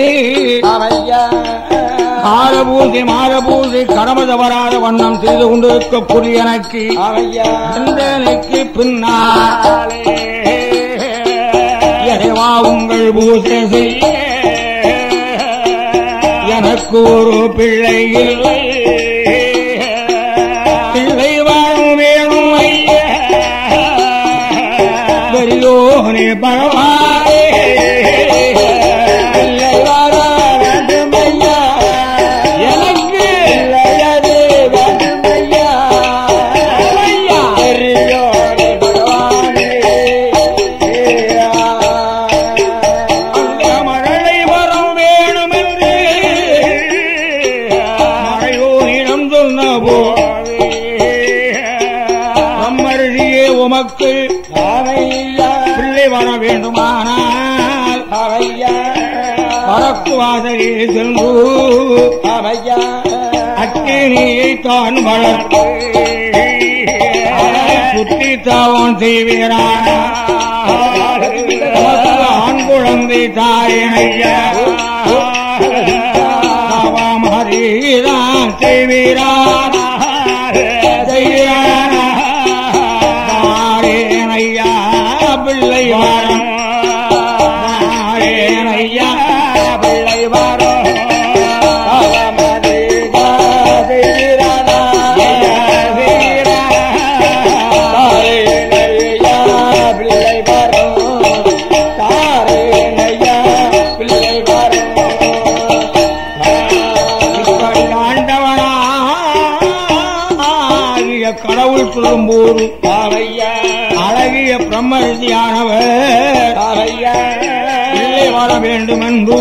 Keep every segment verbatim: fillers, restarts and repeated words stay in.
மாரபூசி மாரபூசி கடமை தவறாத வண்ணம் செய்து கொண்டிருக்கக்கூடிய எனக்கு எனக்கு பின்னாலே இறைவா உங்கள் பூசை செய்ய எனக்கு ஒரு பிள்ளை இல்லை, பிள்ளை வாழும் வேணும் ஐயா பெரியோனே பரவாயே பிள்ளை வாழ வேண்டும் ஐயா எனக்கு பிள்ளையது வேண்டும் ஐயா ஐயா பெரியோனே பரவாயே அந்த மழலை வரம் வேணும் என்று மழையோனிடம் சொன்ன போதே பிரம்மரிஷியே உமக்கு பிள்ளை வர வேண்டுமானால் பறக்கு வாசலே சென்று அக்கினியை தான் வளர்த்து சுற்றி தாவம் செய்வீரான ஆண் குழந்தை தாயினையா மறிதான் செய்வீரான செய்வீரான ஐயா பிள்ளை வாரம் ஐயா பிள்ளை வாரம் கடவுள் சொல்லும் போது அழகிய பிரம்மரிஷியானவர் பிள்ளை வர வேண்டும் என்று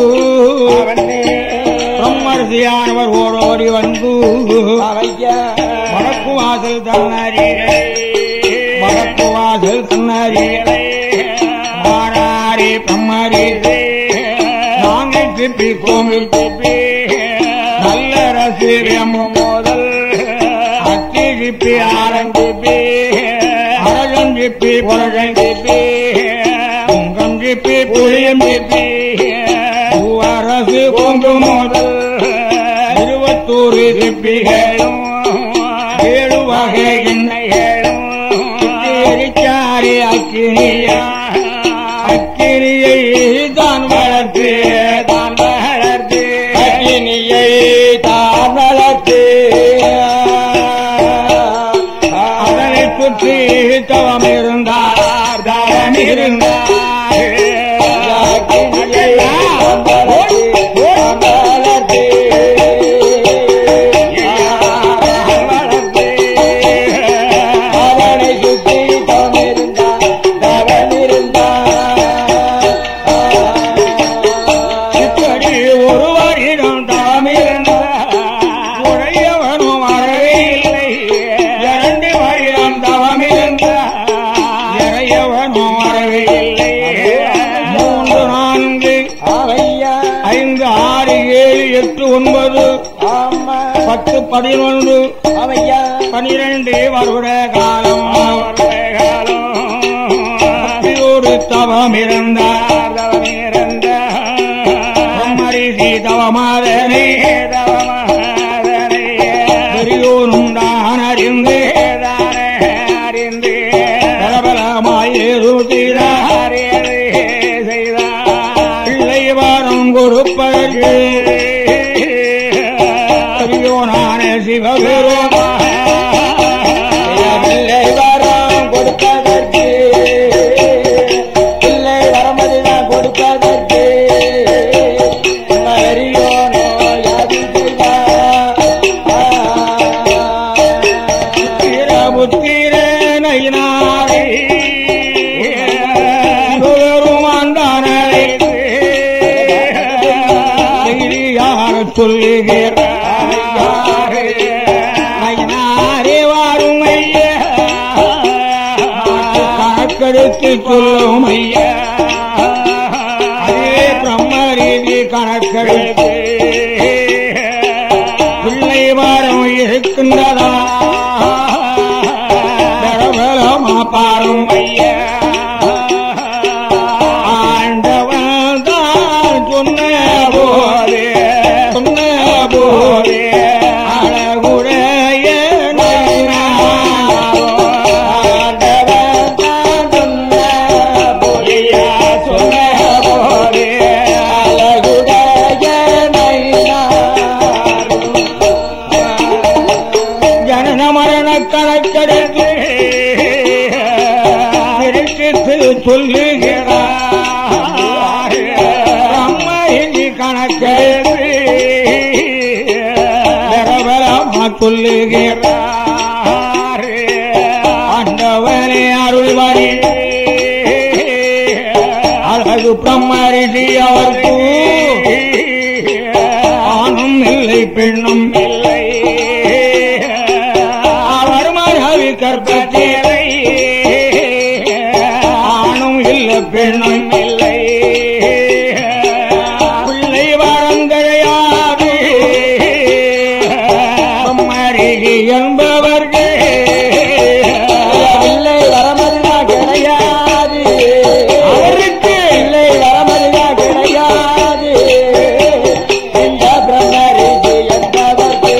பிரம்மரிஷியானவர் ஓடோடி வந்து வடக்கு வாசல் தன்னறியை வடக்கு வாசல் தன்னறியை மாறாரி பிரம்மரிஷி நாங்கள் திப்பி கோவில் திப்பி நல்ல ரசிகம் முதல் அத்தி ஆரஞ்சிப்பி அரசஞ்சிப்பி புரசஞ்சிப்பி பொங்கஞ்சிப்பி புளியஞ்சிப்பி அரசு கொங்கு முதல் இருபத்தூறு சிப்பிகளும் ஏழு வகை எண்ணெய்களும் எரிச்சாரி அக்கினியா அக்கினியை தான் வளர்த்து தான் வளர்த்து அக்கினியை தான் வளர்த்து சுற்றி தவம் இருந்தார் தவம் இருந்தார் அவனை சுற்றி தவம் இருந்தார் தவம் இருந்தார் இப்படி ஒரு வருடம் தவம் இருந்தார் உடையவனும் வரவே இல்லை இரண்டு வருடம் தவம் இருந்தார் இறையவனும் வரவே இல்லை மூன்று நான்கு ஐந்து ஆறு ஏழு எட்டு ஒன்பது பத்து பதினொன்று பனிரெண்டு வருட காலம் ஒரு தவம் இருந்தார் தவம் இருந்தார் பிரம்மரிஷி தவமாதனே தவமாதனே பெரியோரும் தான் அறிந்து அறிந்து பலபலமாய் செய்தார் பிள்ளை வாரம் கொடுப்பதற்கு பெரியோனான சிவபெருமா பிள்ளை வாரம் கொடுப்பதற்கு பிள்ளை வரமதிதான் கொடுப்பதற்கு பெரியோனோ யாது புத்திர நயினாரே சொல்லுகிறார் நயினாரே வாரும் ஐயா கணக்கெடுத்து சொல்லும் ஐயா அதே பிரம்மரீதி கணக்கெடுத்து பிள்ளை வாரம் இருக்கின்றதா பரபரமா பாரும் ஐயா ஆண்டவன் தான் சொன்ன சொல்லுகிறார். ஆண்டவனே அருள்வாரி அழகு பிரம்மரிஷி அவர்க்கு ஆணும் இல்லை பெண்ணும் இல்லை. அவர் மனைவி கற்பத்திலே ஆணும் இல்லை பெண்ணும் இல்லை. பிள்ளை வரம் கிடையாது பிரம்மரிஷி என்பவர்கள் பிள்ளை வரமறியா கிடையாது. அவருக்கு பிள்ளை வரமறியா கிடையாது. இந்த பிரம்மரிஷி என்பவர்க்கு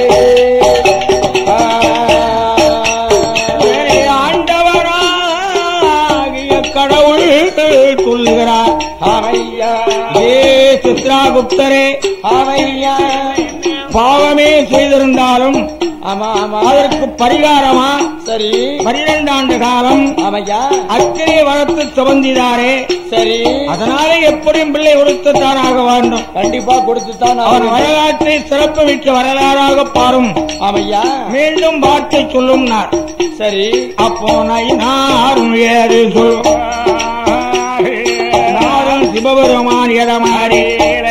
ஆண்டவராகிய கடவுள் சொல்லுகிறார். அவையா ஏ சித்ராகுப்தரே, அவையா பாவமே செய்திருந்தாலும் ஆமா ஆமா அதற்கு பரிகாரமா சரி பனிரெண்டு ஆண்டு காலம் அவையா அக்கினி வளர்த்து சுமந்திதாரே. சரி அதனால எப்படியும் பிள்ளை கொடுத்துத்தானாக வேண்டும். கண்டிப்பா கொடுத்துத்தான் அவர் வரலாற்றை சிறப்பு மிக்க வரலாறாக பாரும். அவையா மீண்டும் வார்த்தை சொல்லும். சரி அப்போ நாரும் ஏறு சொல்லும் நாரும் சிவபெருமான் இடமாறி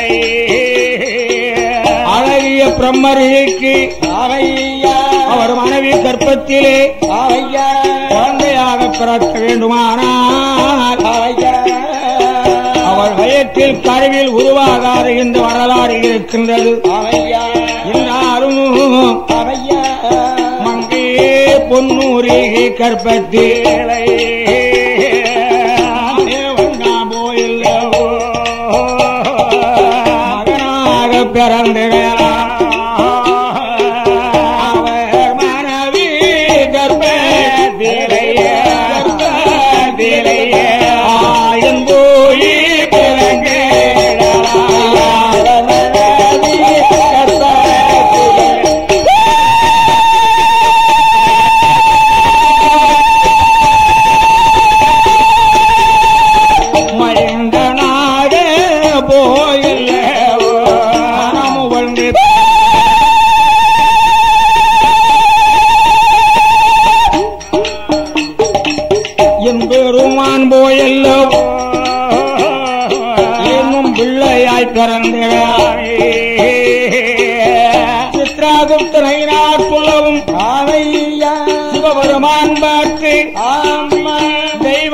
அழகிய பிரம்மரிஷிக்கு அவையா அவர் மனைவி கர்ப்பத்திலே அவையா குழந்தையாக பிறக்க வேண்டுமானால் அவையா அவர் வயத்தில் கருவில் உருவாகாது என்று வரலாறு இருக்கின்றது. அவையா எல்லாரும் அவையா மங்கே பொன்னூரி கற்பத்திலே மகனாக பிறந்து அவர் மனைவி கர்ப்பத்திலேயே கர்ப்பத்திலேயே ஆயன் போய் பிறங்க மயங்கனாக போயில்ல மனம் வந்து என் பெருமான் போயல்ல என்னும் பிள்ளையாய் பிறந்தாய். சித்ராகுப்தனை நான் சொல்லவும் அவையா சிவபெருமான் பார்த்து ஆமா தெய்வ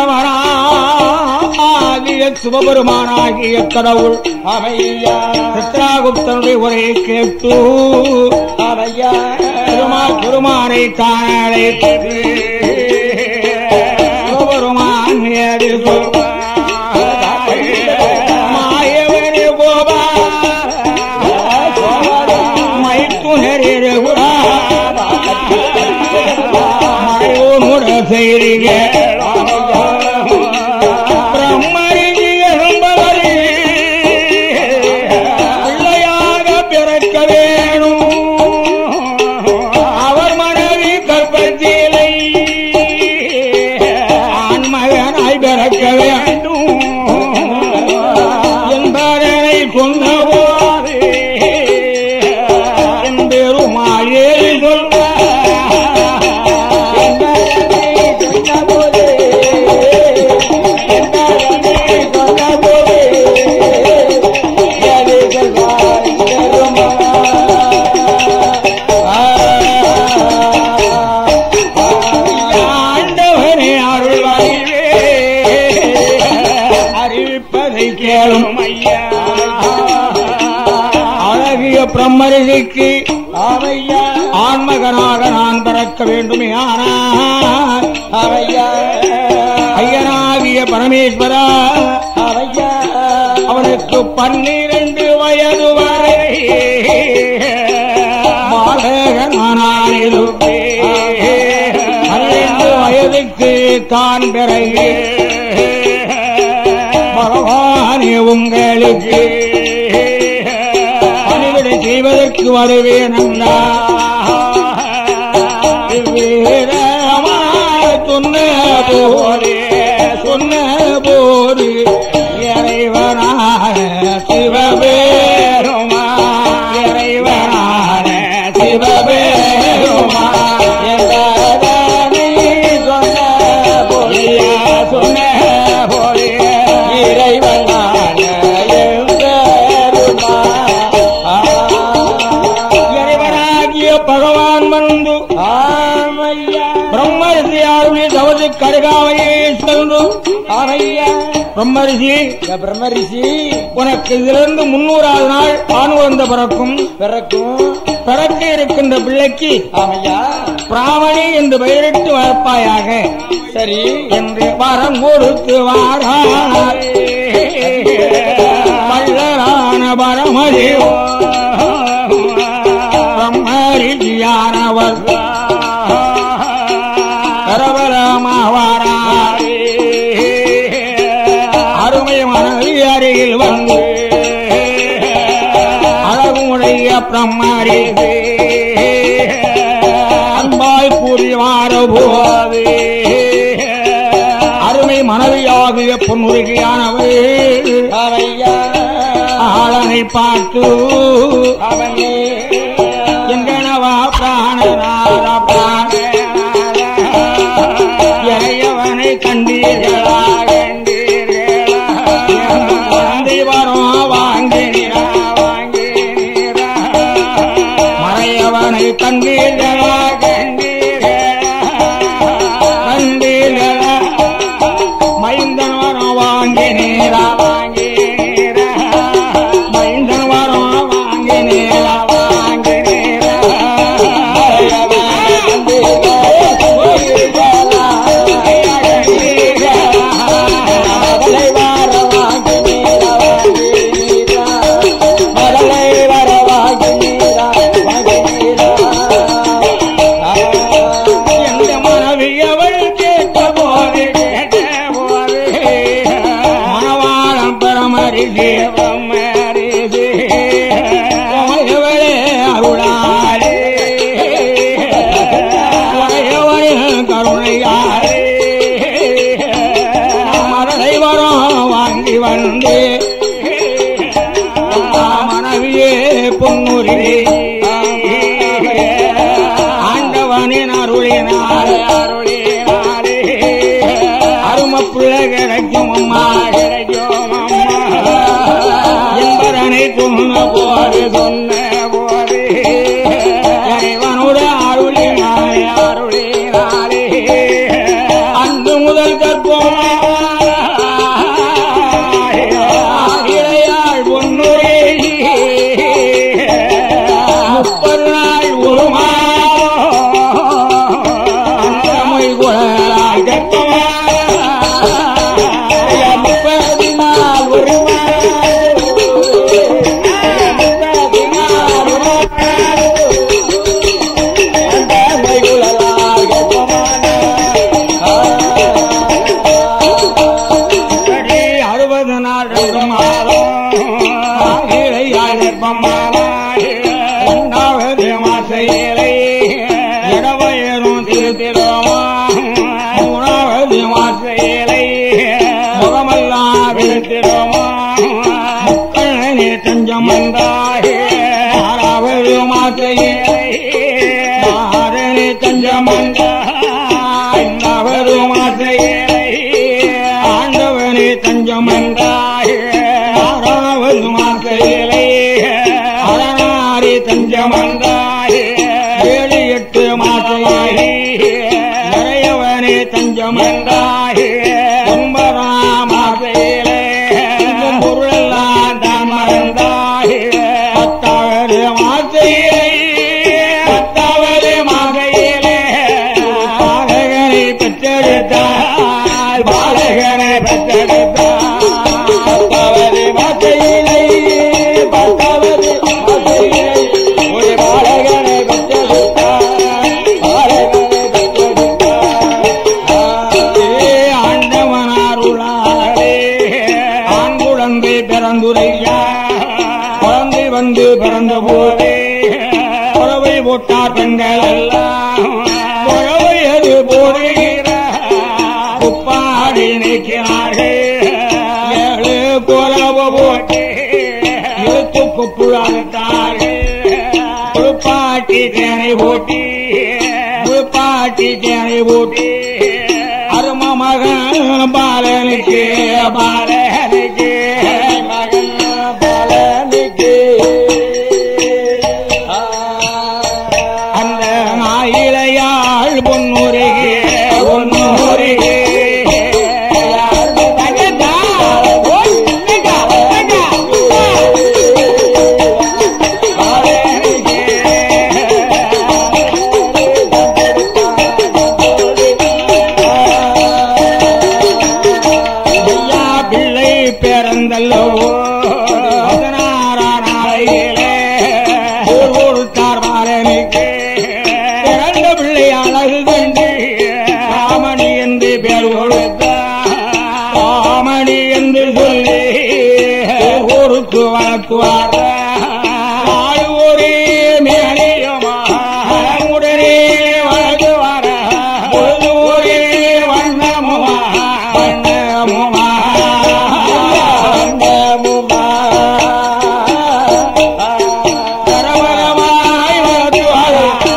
பரமனாகிய சிவபெருமானாகிய கடவுள் அவையா சித்ராகுப்தனுடைய உரையை கேட்டு அவையா பெருமாள் பெருமானை காணலை சிவபெருமான் ஏறி மாயவனே கோபா மைத்துணரே மறையோனுட செய்திக பிரம்மரிஷி என்பவரே பிள்ளையாக பிறக்க வேணும். அவர் மனைவி கற்பத்திலே ஆண்மகனாய் பிறக்க வேண்டும் என்பதனை சொன்னபோது என் பெருமாயே ஆண்டவனே அருள்வாயிலே அறிவிப்பதை கேளும் ஐயா. அழகிய பிரம்மரிஷிக்கு அவையா ஆண்மகனாக நான் பிறக்க வேண்டுமே. ஆனால் அவையா ஐயனாகிய பரமேஸ்வரா அவையா அவனுக்கு பன்னிரண்டு வயது வரை பாலகனானானிலும் பன்னிரண்டு வயதுக்கு தான் பிறகு பகவானே உங்களுக்கு பணிவிடை செய்வதற்கு வருவேன் என்றா சொன்ன போரே சொன்ன போது இறைவனான சிவபேருமா இறைவனான சிவபே மூன்றாவது கருகாவையை செல்லும் ஆமையா பிரம்மரிஷி பிரம்மரிஷி உனக்கு இதிலிருந்து முன்னூறாவது நாள் ஆண் குழந்தை பிறக்கும். பிறக்கும் பிறக்க இருக்கின்ற பிள்ளைக்கு ஆமையா பிராமணி என்று பெயரிட்டு வளர்ப்பாயாக சரி என்று வரம் கொடுத்து வாரார் வள்ளலான பரமதேவ பிரம்மரிஷியானவர் கரவரமாவாரார் அருமை மனைவி அருகில் வந்து அழகுடைய பிரம்மரிஷி அன்பாய் கூறிவார போது அருமை மனைவியாகிய பொன்னுருகியானவர் ஆமையா ஆளனை பார்த்து அவனே எங்கனவா பிராணநாத பிராண இறையவனை கண்டீர்களா கண்டி வரும் வாங்கினீரா வாங்கினீரா மறையவனை கண்டீர்களா கண்டீர்களா கண்டீர்களா மைந்தன் வரும் வாங்கினீரா வாங்கினீரா மைந்தன் வரும் வாங்கினீரா வாங்கினீரா எந்த மனைவியவள் கேட்ட போது கேட்ட போது மணவாளம் பரமரிஷி பிரம்மரிஷி உமையவளே அருளாரே உமையவளே கருணையாரே மரலை வரம் வாங்கி வந்து மனைவியே பொன்னுரிலே ஆண்டவனின் அருளினாரே அருளினாரே அரும பிள்ளை கிடைக்கும் அம்மா கிடைக்கும் அம்மா என்பதனை சொன்ன போது சொன்ன போது இறைவனுடைய அருளினாரே அருளினாரே அன்று முதல் கற்போம் இளையாள் பொன்னுரே முப்பது நாள் ஒரு மாமை குழலாய் கற்பமா முப்பது நாள் ஒரு அறுபது நாள் ரெண்டு மாதம் இளையாள் கற்பமானாய் இரண்டாவது மாசையிலே இடவயரும் திருத்திரோமா மூணாவது மாசையிலே முகமெல்லாம் திருத்திரோமா முக்கண்ணே தஞ்சம் வந்தாயே ஆறாவது மாசையிலே ஆறனே தஞ்சம் வந்தாய் ஐந்தாவது மாசையிலே ஆண்டவனே தஞ்சம் வந்தாயே ஆறாவது மாசையிலே அரணாரி தஞ்சம் வந்தாயே ஏழு எட்டு மாசையிலே நிறையவனே தஞ்சம் வந்தாயே ஒன்பதாம் மாசையிலே பொருளெல்லாம் தான் மறந்தாயே பத்தாவது மாசையிலே பத்தாவது மாசையிலே பாலகனை பெற்றெடுத்தாய் பாலகனை பெற்றெடுத்தாய் பத்தாவது மாசையிலே பத்தாவது மாசையிலே ஒரு பாலகனை பெற்றெடுத்தாய் பாலகனை பெற்றெடுத்தாய் ஆண்டவனாருளாரே ஆண் குழந்தை பிறந்துரையா குழந்தை வந்து பிறந்த போதே குறவை போட்டார் பெண்கள் எல்லாம் குறவை அது போடுகிறார் குப்பாடி நிற்கிறார்கள் ஏழு குறவு போட்டு இழுத்து குப்புழாத்தார்கள் குப்பாட்டி தேனை போட்டி குப்பாட்டி தேனை போட்டி அரும மகன் பாலனுக்கு பாலனுக்கு மகன் பாலனுக்கு அந்த நாயிலையாள் பொன்னுருகே பொன்னுருகே நடந்தல்லோ பதினாறா நாளையிலே கொடுத்தார் மாலனுக்கு பிறந்த பிள்ளை அழகு கண்டு ராமணி என்று பேர் கொடுத்தார் ராமணி என்று சொல்லி ஊருக்கு வளர்த்துவார் ஒரே மேலையமா உடனே வளர்த்துவார ஒரே வண்ணமுமா வண்ணமுமா வண்ணமுமா பரபரமாய் வளர்த்துவார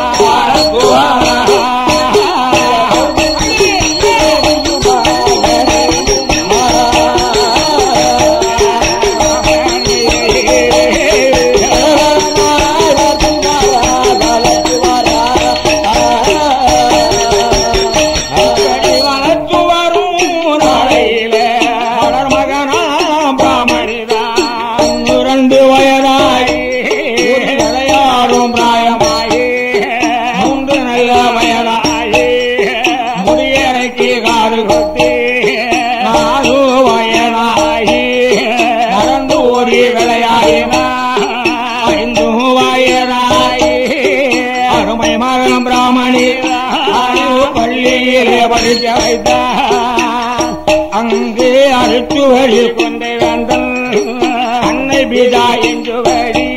படிக்க வைத்தார் அங்கே அழுத்துவரில் கொண்டே வந்தன் அன்னை பிதா என்று வழி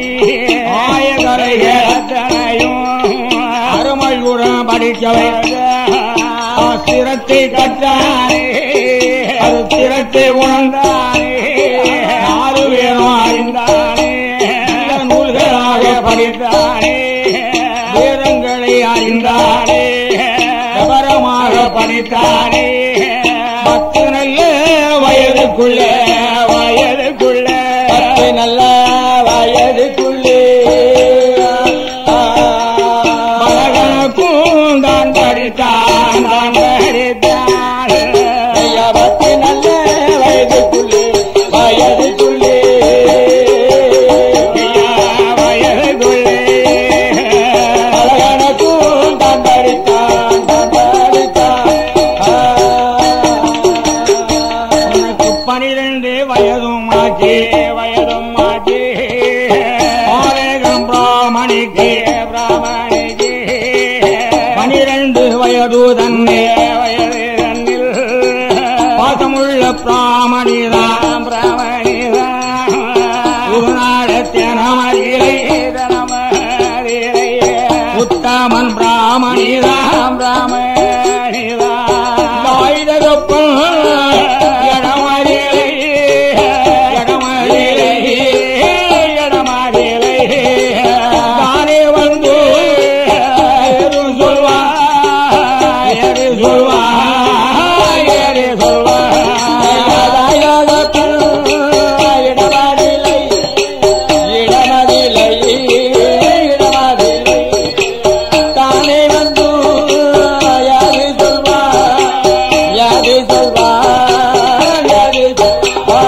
ஆயகரையும் அருமையுடன் படிக்க வைத்த சிரத்தை கற்றானே அது சிரத்தை உணர்ந்தானே ஆறு பேரும் அறிந்தானே நூல்களாக படித்தானே வேதங்களை அறிந்தானே விவரமாக படித்தானே பத்து நல்ல வயதுக்குள்ள வயதுக்குள்ள பத்து நல்ல வயதுக்குள்ளே பலகனுக்கும் தான் படித்தான் தான் படித்தான் பத்து நல்ல வயதுக்குள்ளே வயதுக்குள்ளே வயதுக்குள்ளே பலகனுக்கும் தான் படித்தான் தான் படித்தான் உனக்கு பனிரெண்டு வயதும் ஆச்சு வயதும் ஆச்சு ஆலேகம் பிராமணிக்கு பிராமணிக்கு பனிரெண்டு வயது தன்னே வயது தன்னில் பாசமுள்ள பிராமணிதான் பிராமணிதான் ஒரு நாடத்தினமதிலை தனமதிலை உத்தமன் பிராமணிதான் பிராமணிதான் ஆயுதப்பன் இடமதிலை இடமதிலை இடமதிலை தானே வந்து எது சொல்வா எது சொல்வா எது சொல்வா இடமதிலை இடமதிலை இடமதிலை தானே வந்து யாது சொல்வா யாது சொல்வா யாது சொல்வா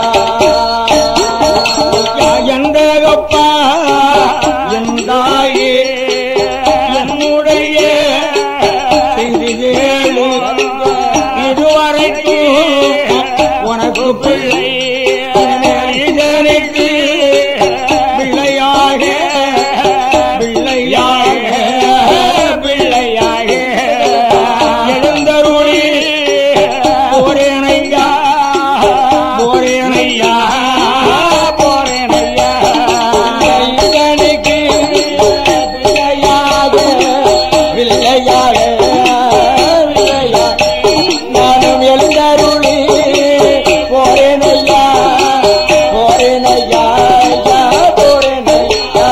எந்தகப்பா எந்தாயே என்னுடைய செய்திகளு இதுவரைக்கும் உனக்கு பிள்ளை இதனுக்கு பிள்ளையாக பிள்ளையாக பிள்ளையாக எழுந்தருளி போரேனையா போரேனையா போரேனையா இதனுக்கு பிள்ளையாக பிள்ளையாக பிள்ளையாக நானும் எழுந்தருளி போரேனையா போரேனையா போரேனையா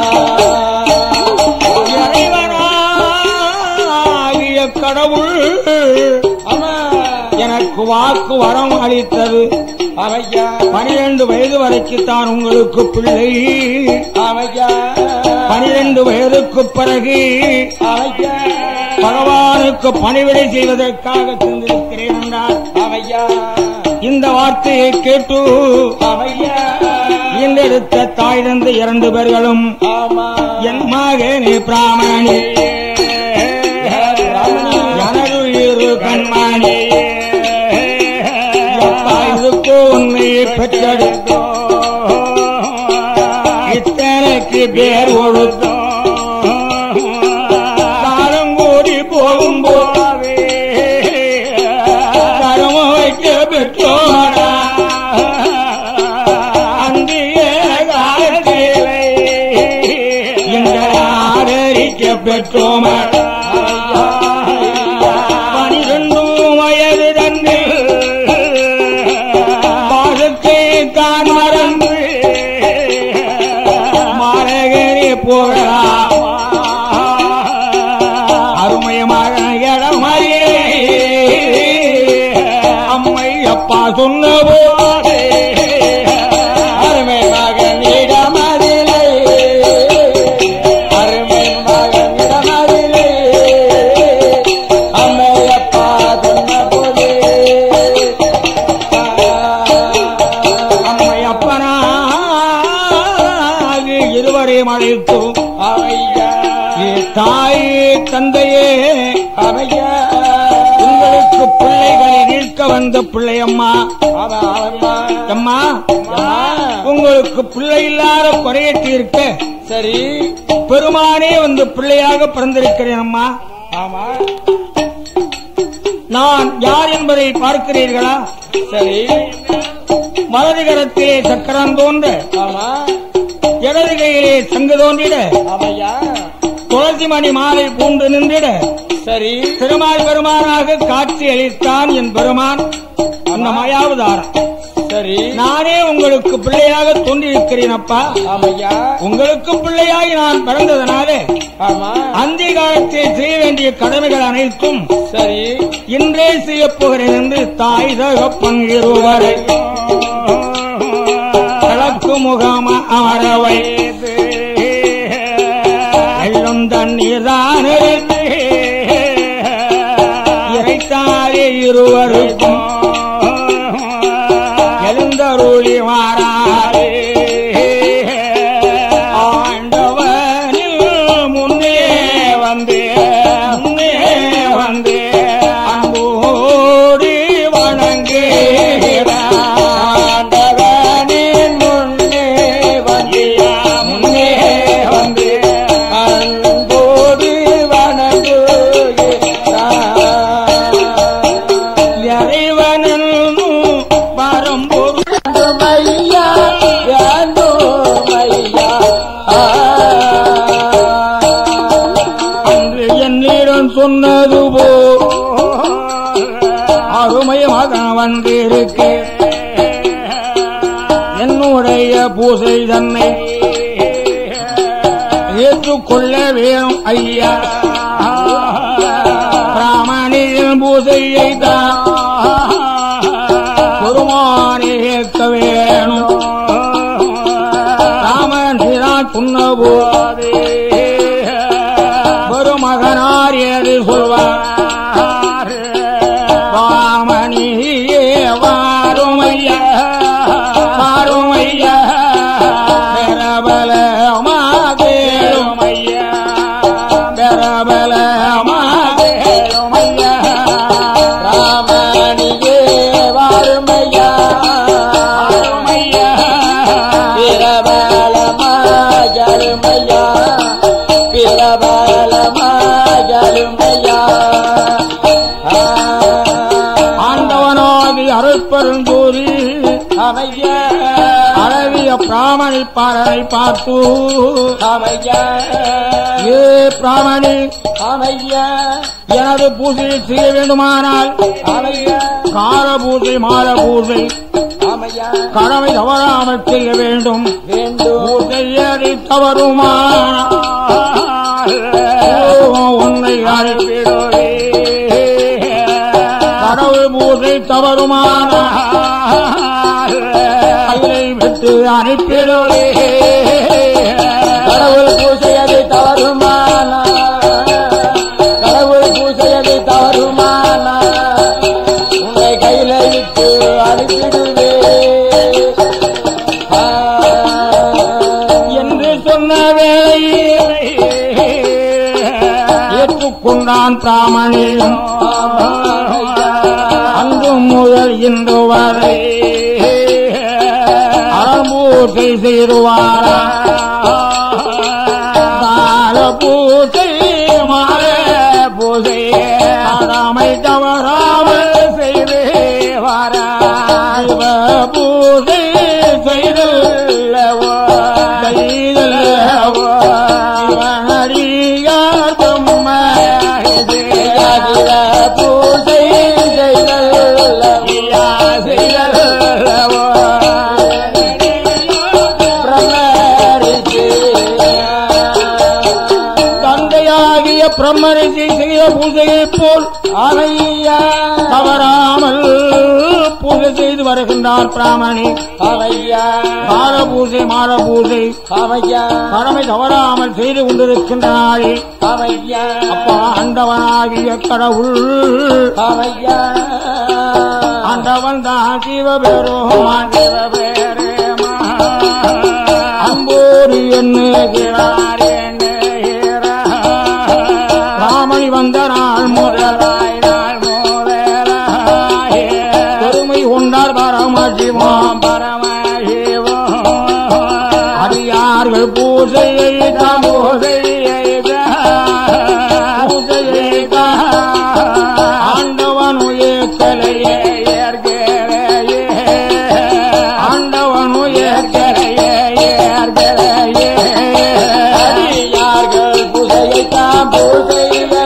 இறைவனாகிய கடவுள் எனக்கு வாக்கு வரம் அளித்தது அவையா பனிரெண்டு வயது வரைக்குத்தான் உங்களுக்கு பிள்ளை அவையா பனிரெண்டு வயதுக்கு பிறகு அவையா பகவானுக்கு பணிவிடை செய்வதற்காக சென்றிருக்கிறேன் என்றார் அவையா இந்த வார்த்தையை கேட்டு அவையா இன்றெடுத்த தாய் தந்த இரண்டு பேர்களும் என் மகனே பிராமணி எனது இரு கண்மணி இதுக்கு உன்னை பெற்றெடுத்தோம் இத்தனைக்கு பேர் கொடுத்தோம் காலம் கூடி போகும் போவே கரும வைக்க பெற்றோடா அந்திய காலத்திலே இந்த ஆதரிக்க பெற்றோம் பனிரெண்டும் வயது தந்து பாசத்தை தான் மறந்து மாநகரே போகலாம் அருமையமாக இடமறியே அம்மை அப்பா சொன்ன போதே அருமையாக இடமறிலே அருமையாக இடமறிலே அம்மை அப்பா சொன்ன போதே அம்மை அப்பனாக இருவரையும் அழைத்தோம் தாய் தந்தையே அவையா உங்களுக்கு பிள்ளைகளை நீக்க வந்த பிள்ளையம்மா அம்மா உங்களுக்கு பிள்ளை இல்லாத குறையை தீர்க்க சரி பெருமானே வந்து பிள்ளையாக பிறந்திருக்கிறேன் அம்மா. ஆமா நான் யார் என்பதை பார்க்கிறீர்களா? சரி வலது கரத்திலே சக்கரம் தோன்ற இடது கையிலே சங்கு தோன்றிட துளசி மணி மாலை பூண்டு நின்றிட சரி திருமால் பெருமானாக காட்சி அளித்தான் என் பெருமான் அந்த மாயாவதாரம். சரி நானே உங்களுக்கு பிள்ளையாக தோன்றியிருக்கிறேன் அப்பா. ஆமையா உங்களுக்கு பிள்ளையாகி நான் பிறந்ததனாலே அந்த காலத்தில் செய்ய வேண்டிய கடமைகள் அனைத்தும் சரி இன்றே செய்யப் போகிறேன் என்று தாய் தகப்பன் இருவரை கிழக்கு முகாம அமர வைத்து வெள்ளம் தண்ணீர் தான் இறைத்தாலே இருவருக்கும் எழுந்தருளி மாறாரே ஆண்டவனில் முன்னே வந்தே முன்னே வந்தே அன்போடி வணங்கே ஆண்டவனின் முன்னே வந்தியா முன்னே வந்தே அன்போடி வணங்கு இறைவனும் சொன்னது போ அருமையாக வந்திருக்க என்னுடைய பூசை தன்னை ஏற்றுக்கொள்ள வேணும் ஐயா. பிராமணியின் பூசையை தான் பெருமானே ஏற்க வேணும். ராமன் சொன்ன போதே மகனார் ஏது சொல்வார் ராமணியே வாருமையா வாருமையா பெறபலமாகேருமையா பெறபலமாகேருமையா ராமணியே வாருமையா வாருமையா பெறபலமாகருமையா ஆண்டவனாகி அருட்பெருந்தூரி அமைய அழகிய பிராமணி பாரனை பார்த்து அமைய ஏ பிராமணி அமைய எனது பூஜையை செய்ய வேண்டுமானால் அமைய கால பூஜை மால பூஜை கடமை தவறாமல் செய்ய வேண்டும். பூஜையடி தவறுமானால் உன்னை அழைப்பிடுவே கடவுள் பூஜை தவறுமானால் கையை விட்டு அனுப்பிடுவே கடவுள் பூஜையடி தவறுமானால் கடவுள் பூஜையடி தவறுமானால் உன்னை கையில விட்டு அனுப்பிடுவே என்று சொன்ன வேளையை ஏற்றுக்கொண்டான் பிராமணியும். அன்று முதல் இன்று வரை பூசை செய்துவாரா கால பூசை மாற பூசை தாமை தவறாமல் செய்து வாரா பூசை செய்தல்லவோ செய்தல்லவோ அடியார் பூசை செய்தல்லவோ செய்தல்லவோ தந்தையாகிய பிரம்மரிஷி செய்த பூஜையை போல் அவையா தவறாமல் பூஜை செய்து வருகின்றார் பிராமணி அவையா மால பூஜை மால பூஜை அவையா கடமை தவறாமல் செய்து கொண்டிருக்கின்றாள் அவையா அப்பா ஆண்டவனாகிய கடவுள் அவையா ஆண்டவன் தான் சிவபெருமான் சிவபெருமா அம்போடு எண்ணுகிறார் ராமணி வந்த நாள் முதலாய் நாள் முதலாய் பெருமை கொண்டார் பரமசிவம் பரமசிவம் அடியார்கள் பூஜையை பூஜையை பூஜையை ஆண்டவனுயே கலையே ஏற்கலையே ஆண்டவனுயே கலையே ஏற்கலையே அடியார்கள் பூஜையை தான் பூஜை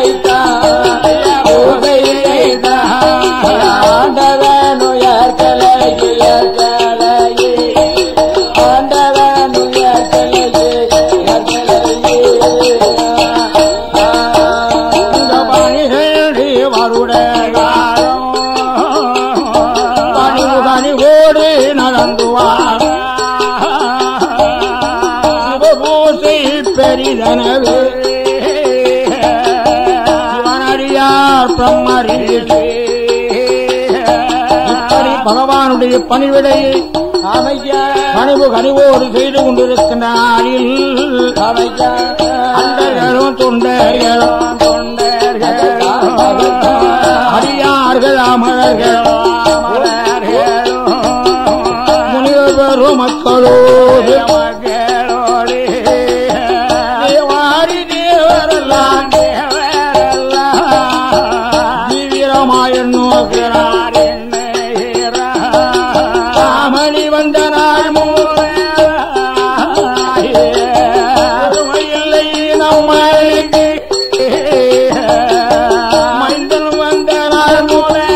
பெரிதனவே சிவனடியார் பிரம்மரிஷி இப்படி பகவானுடைய பணிவிடையை பணிவு கனிவோடு செய்து கொண்டிருக்கிறாரில் அண்டர்களும் தொண்டர்களும் தொண்டர்களும் அடியார்கள் அமரர்களும் முனிவரும் மக்களோடு மக்களோடு தேவாரி தேவரெல்லாம் தேவரெல்லாம் தீவிரமாய் நோக்கிறார் ராமணி வந்த நாள் மூலையில்லை நம்மளுக்கு மைந்தன் வந்த நாள் மூலை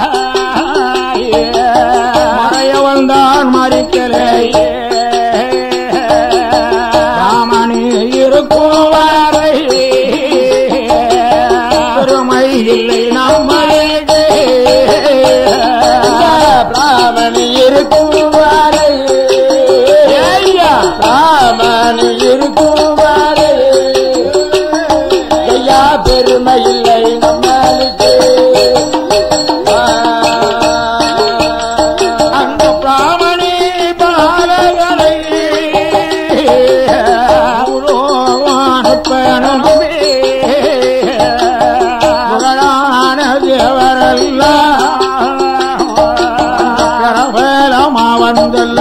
மறைய வந்தான் மறிக்கலையே ராமணி இருக்கும் வரை பெருமை இல்லை நம்மளுக்கு ராமணி இருக்கும் வரை ராமணி இருக்கும் வரை ஐயா பெருமை இல்லை நம்மளுக்கு அந்த பிராமணி பாலகளை அனுப்பணுமே முதலான தேவரெல்லாம் வந்தல்ல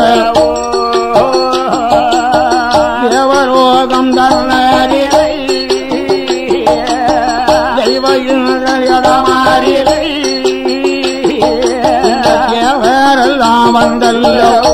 தேவலோகம் தன்னறிவை தெய்வ மாறிலை தேவரெல்லாம் வந்தல்ல